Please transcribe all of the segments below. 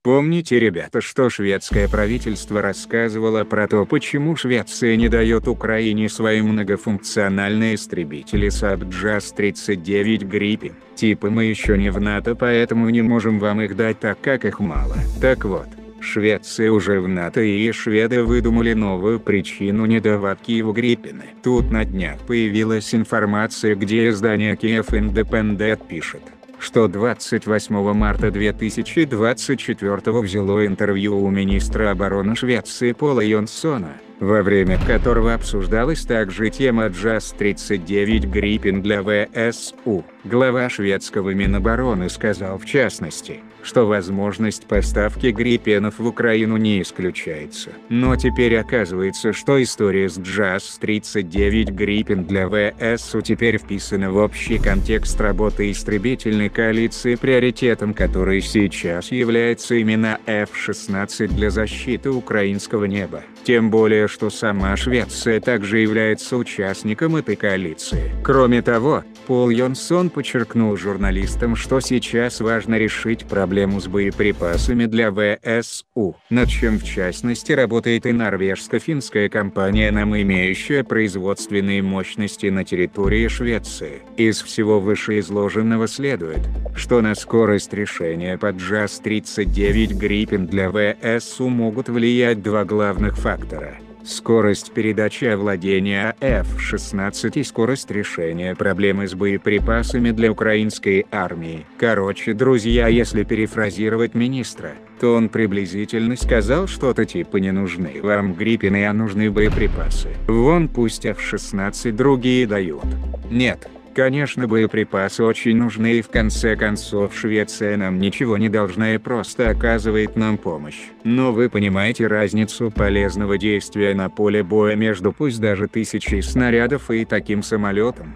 Помните, ребята, что шведское правительство рассказывало про то, почему Швеция не дает Украине свои многофункциональные истребители Saab JAS-39 Gripen? Типа мы еще не в НАТО, поэтому не можем вам их дать, так как их мало. Так вот, Швеция уже в НАТО, и шведы выдумали новую причину не давать Киеву Гриппены. Тут на днях появилась информация, где издание Kiev Independent пишет, что 28 марта 2024 взяло интервью у министра обороны Швеции Пола Йонсона, во время которого обсуждалась также тема JAS-39 Gripen для ВСУ. Глава шведского Минобороны сказал в частности, что возможность поставки гриппенов в Украину не исключается. Но теперь оказывается, что история с JAS-39 Gripen для ВСУ теперь вписана в общий контекст работы истребительной коалиции, приоритетом которой сейчас является именно F-16 для защиты украинского неба. Тем более, что сама Швеция также является участником этой коалиции. Кроме того, Пол Йонсон подчеркнул журналистам, что сейчас важно решить проблему с боеприпасами для ВСУ, над чем в частности работает и норвежско-финская компания, имеющая производственные мощности на территории Швеции. Из всего вышеизложенного следует, что на скорость решения по JAS-39 Gripen для ВСУ могут влиять два главных фактора: скорость передачи овладения F-16 и скорость решения проблемы с боеприпасами для украинской армии. Короче, друзья, если перефразировать министра, то он приблизительно сказал что-то типа: не нужны вам гриппены, а нужны боеприпасы. Вон пусть F-16 другие дают. Нет. Конечно, боеприпасы очень нужны, и в конце концов Швеция нам ничего не должна и просто оказывает нам помощь. Но вы понимаете разницу полезного действия на поле боя между пусть даже 1000 снарядов и таким самолетом?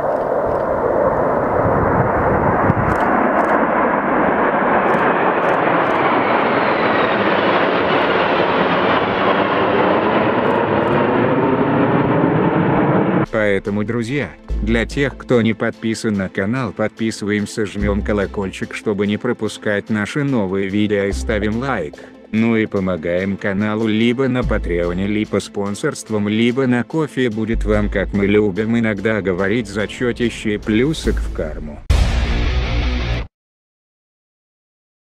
Поэтому, друзья, для тех, кто не подписан на канал, подписываемся, жмем колокольчик, чтобы не пропускать наши новые видео, и ставим лайк. Ну и помогаем каналу либо на Патреоне, либо спонсорством, либо на кофе. Будет вам, как мы любим иногда говорить, зачетище и плюсик в карму.